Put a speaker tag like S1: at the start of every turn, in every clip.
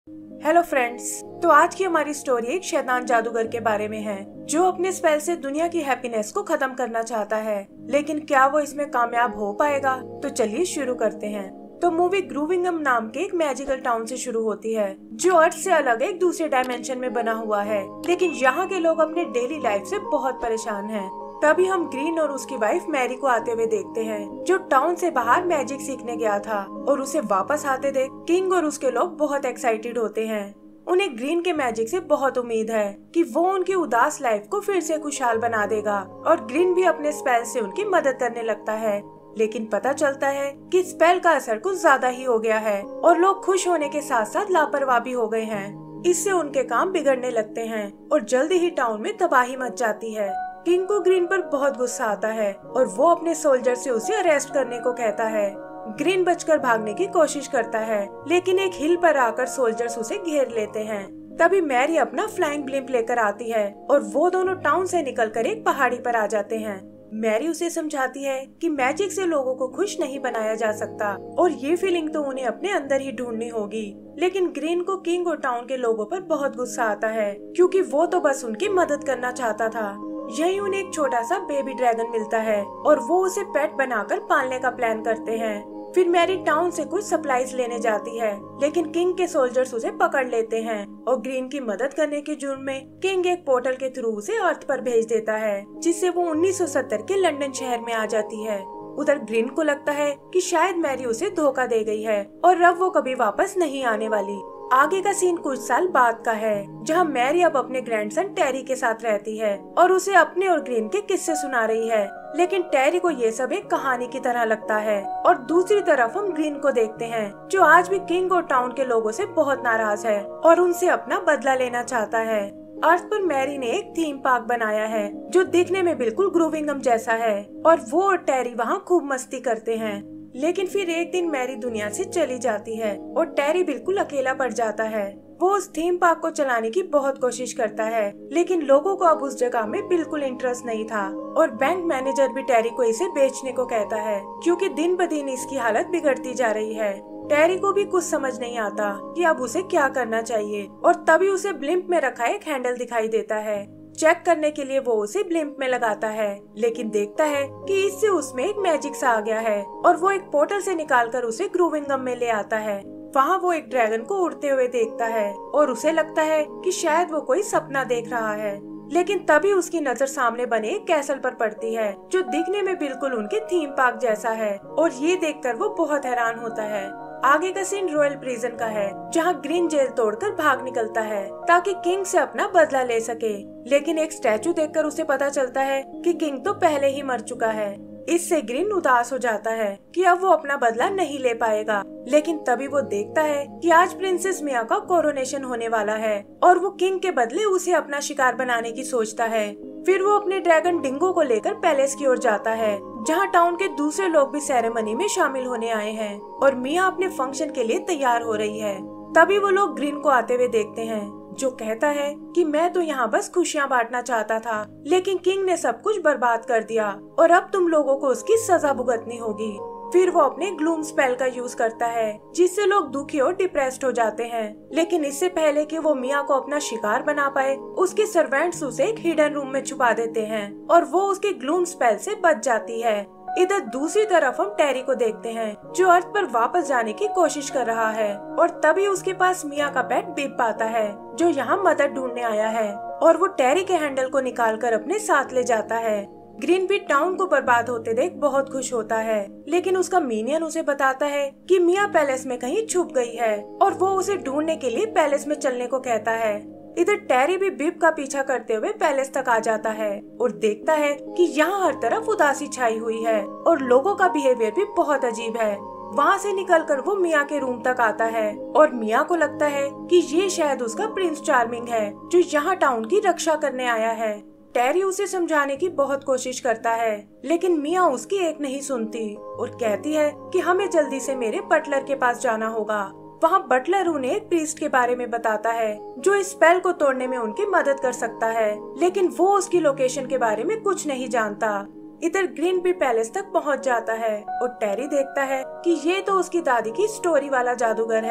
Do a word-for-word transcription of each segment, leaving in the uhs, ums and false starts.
S1: Hello friends, तो आज की हमारी स्टोरी एक शैतान जादूगर के बारे में है जो अपने स्पेल से दुनिया की हैप्पीनेस को खत्म करना चाहता है। लेकिन क्या वो इसमें कामयाब हो पाएगा? तो चलिए शुरू करते हैं। तो मूवी ग्रूविंगम नाम के एक मैजिकल टाउन से शुरू होती है जो अर्थ से अलग एक दूसरे डायमेंशन में बना हुआ है। लेकिन यहाँ के लोग अपने डेली लाइफ से बहुत परेशान हैं। तभी हम ग्रीन और उसकी वाइफ मैरी को आते हुए देखते हैं जो टाउन से बाहर मैजिक सीखने गया था, और उसे वापस आते देख किंग और उसके लोग बहुत एक्साइटेड होते हैं। उन्हें ग्रीन के मैजिक से बहुत उम्मीद है कि वो उनकी उदास लाइफ को फिर से खुशहाल बना देगा, और ग्रीन भी अपने स्पेल से उनकी मदद करने लगता है। लेकिन पता चलता है कि स्पेल का असर कुछ ज्यादा ही हो गया है और लोग खुश होने के साथ साथ लापरवाह भी हो गए हैं। इससे उनके काम बिगड़ने लगते हैं और जल्दी ही टाउन में तबाही मच जाती है। किंग को ग्रीन पर बहुत गुस्सा आता है और वो अपने सोल्जर से उसे अरेस्ट करने को कहता है। ग्रीन बचकर भागने की कोशिश करता है, लेकिन एक हिल पर आकर सोल्जर्स उसे घेर लेते हैं। तभी मैरी अपना फ्लाइंग ब्लिम्प लेकर आती है और वो दोनों टाउन से निकलकर एक पहाड़ी पर आ जाते हैं। मैरी उसे समझाती है कि मैजिक से लोगों को खुश नहीं बनाया जा सकता और ये फीलिंग तो उन्हें अपने अंदर ही ढूंढनी होगी। लेकिन ग्रीन को किंग और टाउन के लोगों पर बहुत गुस्सा आता है क्योंकि वो तो बस उनकी मदद करना चाहता था। यही उन्हें एक छोटा सा बेबी ड्रैगन मिलता है और वो उसे पेट बनाकर पालने का प्लान करते हैं। फिर मैरी टाउन से कुछ सप्लाईज लेने जाती है, लेकिन किंग के सोल्जर्स उसे पकड़ लेते हैं और ग्रीन की मदद करने के जुर्म में किंग एक पोर्टल के थ्रू उसे अर्थ पर भेज देता है, जिससे वो उन्नीस सौ सत्तर के लंदन शहर में आ जाती है। उधर ग्रीन को लगता है कि शायद मैरी उसे धोखा दे गई है और अब वो कभी वापस नहीं आने वाली। आगे का सीन कुछ साल बाद का है, जहां मैरी अब अपने ग्रैंडसन टेरी के साथ रहती है और उसे अपने और ग्रीन के किस्से सुना रही है। लेकिन टेरी को ये सब एक कहानी की तरह लगता है। और दूसरी तरफ हम ग्रीन को देखते हैं जो आज भी किंग और टाउन के लोगों से बहुत नाराज है और उनसे अपना बदला लेना चाहता है। अर्थ पर मैरी ने एक थीम पार्क बनाया है जो दिखने में बिल्कुल ग्रूविंगम जैसा है, और वो और टेरी वहाँ खूब मस्ती करते हैं। लेकिन फिर एक दिन मैरी दुनिया से चली जाती है और टेरी बिल्कुल अकेला पड़ जाता है। वो उस थीम पार्क को चलाने की बहुत कोशिश करता है, लेकिन लोगों को अब उस जगह में बिल्कुल इंटरेस्ट नहीं था, और बैंक मैनेजर भी टेरी को इसे बेचने को कहता है क्योंकि दिन ब दिन इसकी हालत बिगड़ती जा रही है। टेरी को भी कुछ समझ नहीं आता कि अब उसे क्या करना चाहिए, और तभी उसे ब्लिम्प में रखा एक हैंडल दिखाई देता है। चेक करने के लिए वो उसे ब्लिम्प में लगाता है, लेकिन देखता है कि इससे उसमें एक मैजिक सा आ गया है और वो एक पोर्टल से निकालकर उसे ग्रूविंगम में ले आता है। वहाँ वो एक ड्रैगन को उड़ते हुए देखता है और उसे लगता है कि शायद वो कोई सपना देख रहा है। लेकिन तभी उसकी नजर सामने बने एक कैसल पर पड़ती है जो दिखने में बिल्कुल उनके थीम पार्क जैसा है, और ये देखकर वो बहुत हैरान होता है। आगे का सीन रॉयल प्रिजन का है, जहाँ ग्रीन जेल तोड़कर भाग निकलता है ताकि किंग से अपना बदला ले सके। लेकिन एक स्टैचू देखकर उसे पता चलता है कि किंग तो पहले ही मर चुका है। इससे ग्रीन उदास हो जाता है कि अब वो अपना बदला नहीं ले पाएगा। लेकिन तभी वो देखता है कि आज प्रिंसेस मिया का कोरोनेशन होने वाला है और वो किंग के बदले उसे अपना शिकार बनाने की सोचता है। फिर वो अपने ड्रैगन डिंगो को लेकर पैलेस की ओर जाता है, जहाँ टाउन के दूसरे लोग भी सेरेमनी में शामिल होने आए हैं और मिया अपने फंक्शन के लिए तैयार हो रही है। तभी वो लोग ग्रीन को आते हुए देखते हैं जो कहता है कि मैं तो यहाँ बस खुशियाँ बांटना चाहता था, लेकिन किंग ने सब कुछ बर्बाद कर दिया और अब तुम लोगों को उसकी सजा भुगतनी होगी। फिर वो अपने ग्लूम स्पेल का यूज करता है जिससे लोग दुखी और डिप्रेस्ड हो जाते हैं। लेकिन इससे पहले कि वो मिया को अपना शिकार बना पाए, उसके सर्वेंट्स उसे एक हिडन रूम में छुपा देते हैं और वो उसके ग्लूम स्पेल से बच जाती है। इधर दूसरी तरफ हम टेरी को देखते हैं जो अर्थ पर वापस जाने की कोशिश कर रहा है, और तभी उसके पास मिया का पेट बिप आता है जो यहाँ मदद ढूंढने आया है, और वो टेरी के हैंडल को निकालकर अपने साथ ले जाता है। ग्रीन भी टाउन को बर्बाद होते देख बहुत खुश होता है, लेकिन उसका मीनियन उसे बताता है कि मिया पैलेस में कहीं छुप गई है और वो उसे ढूंढने के लिए पैलेस में चलने को कहता है। इधर टेरी भी बिप का पीछा करते हुए पैलेस तक आ जाता है और देखता है कि यहाँ हर तरफ उदासी छाई हुई है और लोगों का बिहेवियर भी बहुत अजीब है। वहाँ से निकलकर वो मिया के रूम तक आता है और मिया को लगता है कि ये शायद उसका प्रिंस चार्मिंग है जो यहाँ टाउन की रक्षा करने आया है। टेरी उसे समझाने की बहुत कोशिश करता है, लेकिन मिया उसकी एक नहीं सुनती और कहती है कि हमें जल्दी से मेरे बटलर के पास जाना होगा। वहाँ बटलर उन्हें एक प्रीस्ट के बारे में बताता है जो इस स्पेल को तोड़ने में उनकी मदद कर सकता है, लेकिन वो उसकी लोकेशन के बारे में कुछ नहीं जानता। इधर ग्रीन भी पैलेस तक पहुंच जाता है और टेरी देखता है कि ये तो उसकी दादी की स्टोरी वाला जादूगर है।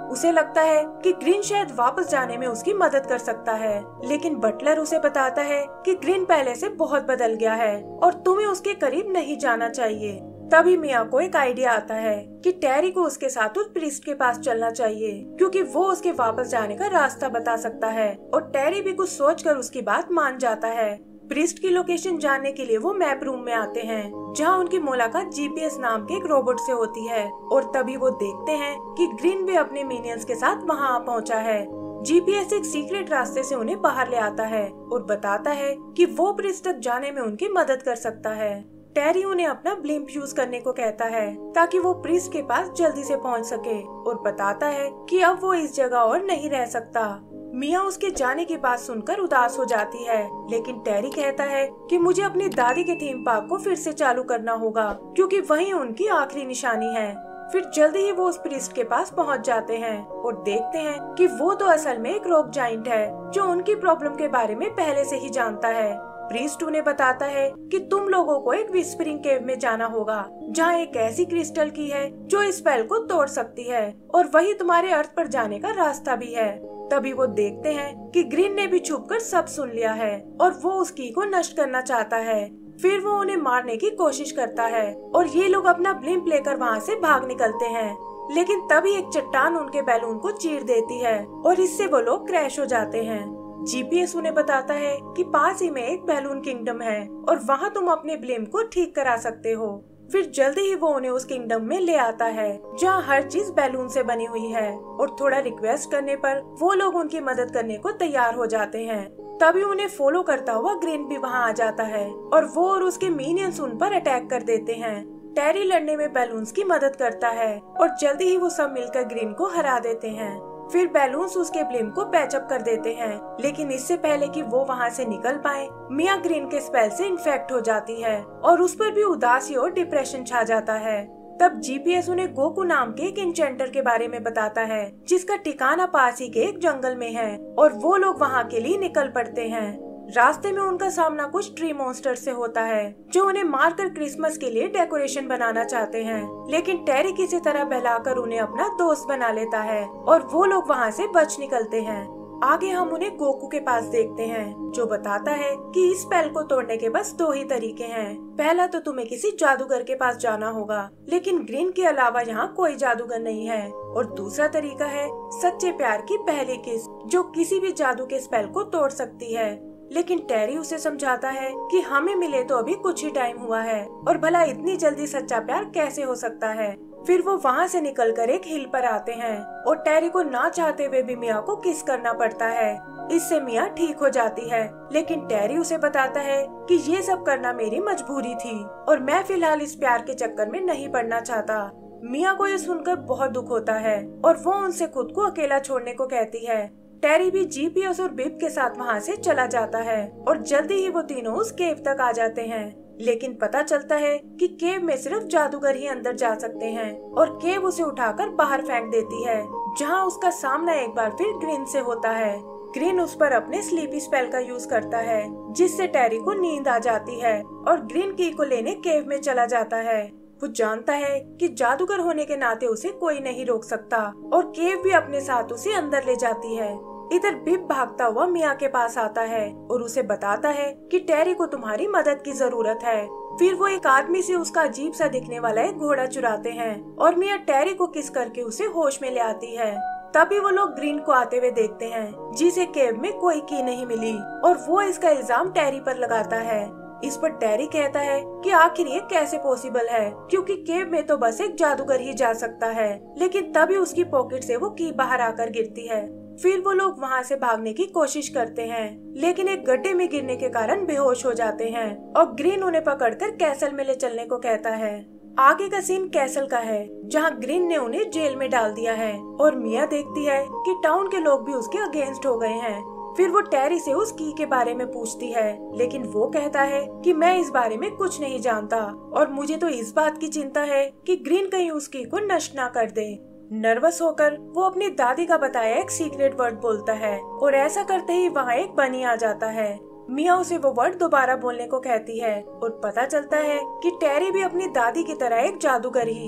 S1: उसे लगता है कि ग्रीन शायद वापस जाने में उसकी मदद कर सकता है, लेकिन बटलर उसे बताता है कि ग्रीन पहले से बहुत बदल गया है और तुम्हें उसके करीब नहीं जाना चाहिए। तभी मिया को एक आइडिया आता है कि टेरी को उसके साथ उस प्रीस्ट के पास चलना चाहिए, क्योंकि वो उसके वापस जाने का रास्ता बता सकता है। और टेरी भी कुछ सोचकर उसकी बात मान जाता है। प्रीस्ट की लोकेशन जानने के लिए वो मैप रूम में आते हैं, जहाँ उनकी मुलाकात जीपीएस नाम के एक रोबोट से होती है। और तभी वो देखते हैं कि ग्रीन भी अपने मिनियंस के साथ वहाँ आ पहुँचा है। जीपीएस एक सीक्रेट रास्ते से उन्हें बाहर ले आता है और बताता है कि वो प्रीस्ट तक जाने में उनकी मदद कर सकता है। टेरी उन्हें अपना ब्लिम्प यूज करने को कहता है ताकि वो प्रीस्ट के पास जल्दी से पहुंच सके, और बताता है कि अब वो इस जगह और नहीं रह सकता। मिया उसके जाने की बात सुनकर उदास हो जाती है, लेकिन टेरी कहता है कि मुझे अपनी दादी के थीम पार्क को फिर से चालू करना होगा, क्योंकि वही उनकी आखिरी निशानी है। फिर जल्दी ही वो उस प्रीस्ट के पास पहुंच जाते हैं और देखते हैं कि वो तो असल में एक रॉक जाइंट है जो उनकी प्रॉब्लम के बारे में पहले से ही जानता है। प्रीस्ट उन्हें बताता है कि तुम लोगों को एक विस्परिंग केव में जाना होगा, जहाँ एक ऐसी क्रिस्टल की है जो इस स्पेल को तोड़ सकती है, और वही तुम्हारे अर्थ पर जाने का रास्ता भी है। तभी वो देखते हैं कि ग्रीन ने भी छुपकर सब सुन लिया है और वो उस की को नष्ट करना चाहता है। फिर वो उन्हें मारने की कोशिश करता है और ये लोग अपना ब्लिम्प लेकर वहाँ से भाग निकलते हैं, लेकिन तभी एक चट्टान उनके बैलून को चीर देती है और इससे वो लोग क्रैश हो जाते हैं। जीपीएस उन्हें बताता है कि पास ही में एक बैलून किंगडम है और वहाँ तुम अपने ब्लिम्प को ठीक करा सकते हो। फिर जल्दी ही वो उन्हें उस किंगडम में ले आता है जहाँ हर चीज बैलून से बनी हुई है, और थोड़ा रिक्वेस्ट करने पर वो लोग उनकी मदद करने को तैयार हो जाते हैं। तभी उन्हें फॉलो करता हुआ ग्रीन भी वहाँ आ जाता है और वो और उसके मिनियंस उन पर अटैक कर देते हैं। टेरी लड़ने में बैलून्स की मदद करता है और जल्दी ही वो सब मिलकर ग्रीन को हरा देते हैं। फिर बैलून्स उसके ब्लिम्प को पैचअप कर देते हैं, लेकिन इससे पहले कि वो वहाँ से निकल पाए, मिया ग्रीन के स्पेल से इन्फेक्ट हो जाती है और उस पर भी उदासी और डिप्रेशन छा जाता है। तब जीपीएस उन्हें गोकू नाम के एक इंचेंटर के बारे में बताता है, जिसका ठिकाना पास ही के एक जंगल में है, और वो लोग वहाँ के लिए निकल पड़ते हैं। रास्ते में उनका सामना कुछ ट्री मॉन्स्टर से होता है जो उन्हें मारकर क्रिसमस के लिए डेकोरेशन बनाना चाहते हैं, लेकिन टेरी किसी तरह बहलाकर उन्हें अपना दोस्त बना लेता है और वो लोग वहाँ से बच निकलते हैं। आगे हम उन्हें गोकू के पास देखते हैं, जो बताता है कि इस स्पेल को तोड़ने के बस दो ही तरीके हैं। पहला तो तुम्हें किसी जादूगर के पास जाना होगा, लेकिन ग्रीन के अलावा यहाँ कोई जादूगर नहीं है, और दूसरा तरीका है सच्चे प्यार की पहली किस, जो किसी भी जादू के स्पेल को तोड़ सकती है। लेकिन टेरी उसे समझाता है कि हमें मिले तो अभी कुछ ही टाइम हुआ है और भला इतनी जल्दी सच्चा प्यार कैसे हो सकता है। फिर वो वहाँ से निकलकर एक हिल पर आते हैं और टेरी को ना चाहते हुए भी मिया को किस करना पड़ता है। इससे मिया ठीक हो जाती है, लेकिन टेरी उसे बताता है कि ये सब करना मेरी मजबूरी थी और मैं फिलहाल इस प्यार के चक्कर में नहीं पड़ना चाहता। मिया को ये सुनकर बहुत दुख होता है और वो उनसे खुद को अकेला छोड़ने को कहती है। टेरी भी जीपीएस और बिप के साथ वहाँ से चला जाता है और जल्दी ही वो तीनों उस केव तक आ जाते हैं, लेकिन पता चलता है कि केव में सिर्फ जादूगर ही अंदर जा सकते हैं और केव उसे उठाकर बाहर फेंक देती है, जहाँ उसका सामना एक बार फिर ग्रीन से होता है। ग्रीन उस पर अपने स्लीपी स्पेल का यूज करता है, जिससे टेरी को नींद आ जाती है और ग्रीन की को लेने केव में चला जाता है। वो जानता है कि जादूगर होने के नाते उसे कोई नहीं रोक सकता और केव भी अपने साथ उसे अंदर ले जाती है। इधर बिप भागता हुआ मिया के पास आता है और उसे बताता है कि टेरी को तुम्हारी मदद की जरूरत है। फिर वो एक आदमी से उसका अजीब सा दिखने वाला एक घोड़ा चुराते हैं और मिया टेरी को किस करके उसे होश में ले आती है। तभी वो लोग ग्रीन को आते हुए देखते हैं, जिसे केव में कोई की नहीं मिली, और वो इसका इल्जाम टेरी पर लगाता है। इस पर टेरी कहता है कि आखिर ये कैसे पॉसिबल है, क्योंकि केव में तो बस एक जादूगर ही जा सकता है। लेकिन तभी उसकी पॉकेट से वो की बाहर आकर गिरती है। फिर वो लोग वहाँ से भागने की कोशिश करते हैं, लेकिन एक गड्ढे में गिरने के कारण बेहोश हो जाते हैं और ग्रीन उन्हें पकड़कर कैसल में ले चलने को कहता है। आगे का सीन कैसल का है, जहाँ ग्रीन ने उन्हें जेल में डाल दिया है और मिया देखती है कि टाउन के लोग भी उसके अगेंस्ट हो गए हैं। फिर वो टेरी से उस की के बारे में पूछती है, लेकिन वो कहता है कि मैं इस बारे में कुछ नहीं जानता और मुझे तो इस बात की चिंता है कि ग्रीन कहीं उस की को नष्ट ना कर दे। नर्वस होकर वो अपनी दादी का बताया एक सीक्रेट वर्ड बोलता है और ऐसा करते ही वहाँ एक बनी आ जाता है। मिया उसे वो वर्ड दोबारा बोलने को कहती है और पता चलता है कि टेरी भी अपनी दादी की तरह एक जादूगर ही है।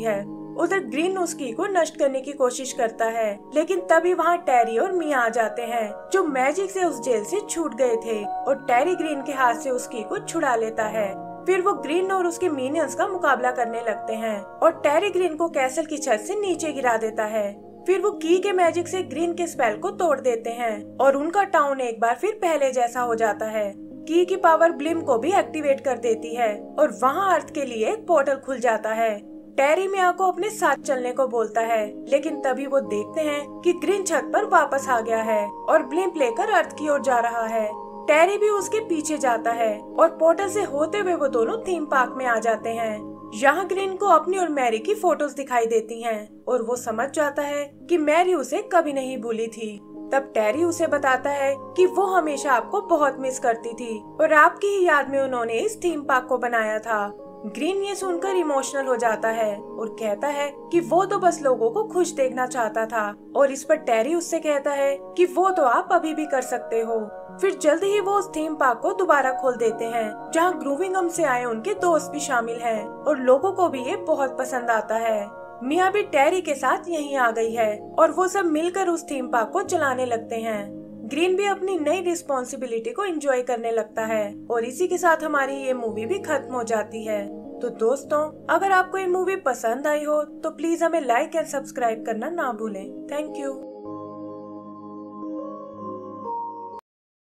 S1: उधर ग्रीन उस की को नष्ट करने की कोशिश करता है, लेकिन तभी वहाँ टेरी और मिया आ जाते हैं जो मैजिक से उस जेल से छूट गए थे, और टेरी ग्रीन के हाथ से उस की को छुड़ा लेता है। फिर वो ग्रीन और उसके मिनियंस का मुकाबला करने लगते हैं और टेरी ग्रीन को कैसल की छत से नीचे गिरा देता है। फिर वो की के मैजिक से ग्रीन के स्पेल को तोड़ देते हैं और उनका टाउन एक बार फिर पहले जैसा हो जाता है। की की पावर ब्लिम को भी एक्टिवेट कर देती है और वहाँ अर्थ के लिए एक पोर्टल खुल जाता है। टेरी मिया को अपने साथ चलने को बोलता है, लेकिन तभी वो देखते हैं कि ग्रीन छत पर वापस आ गया है और ब्लिम लेकर अर्थ की ओर जा रहा है। टेरी भी उसके पीछे जाता है और पोर्टल से होते हुए वो दोनों थीम पार्क में आ जाते हैं। यहाँ ग्रीन को अपनी और मैरी की फोटोज दिखाई देती हैं और वो समझ जाता है कि मैरी उसे कभी नहीं भूली थी। तब टेरी उसे बताता है कि वो हमेशा आपको बहुत मिस करती थी और आपकी ही याद में उन्होंने इस थीम पार्क को बनाया था। ग्रीन ये सुनकर इमोशनल हो जाता है और कहता है कि वो तो बस लोगों को खुश देखना चाहता था, और इस पर टेरी उससे कहता है कि वो तो आप अभी भी कर सकते हो। फिर जल्दी ही वो उस थीम पार्क को दोबारा खोल देते हैं, जहाँ ग्रूविंगम से आए उनके दोस्त भी शामिल हैं और लोगों को भी ये बहुत पसंद आता है। मिया भी टेरी के साथ यहीं आ गई है और वो सब मिलकर उस थीम पार्क को चलाने लगते हैं। ग्रीन भी अपनी नई रिस्पॉन्सिबिलिटी को एंजॉय करने लगता है और इसी के साथ हमारी ये मूवी भी खत्म हो जाती है। तो दोस्तों, अगर आपको ये मूवी पसंद आई हो तो प्लीज हमें लाइक एंड सब्सक्राइब करना ना भूलें। Thank you.